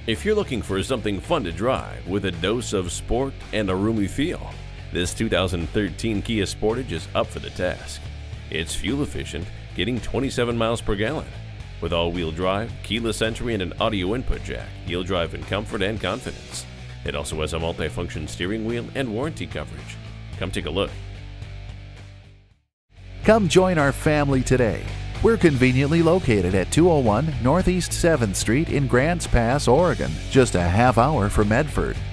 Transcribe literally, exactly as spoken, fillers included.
If you're looking for something fun to drive with a dose of sport and a roomy feel, this two thousand thirteen Kia Sportage is up for the task. It's fuel efficient, getting twenty-seven miles per gallon. With all-wheel drive, keyless entry, and an audio input jack, you'll drive in comfort and confidence. It also has a multi-function steering wheel and warranty coverage. Come take a look. Come join our family today. We're conveniently located at two oh one Northeast seventh Street in Grants Pass, Oregon, just a half hour from Medford.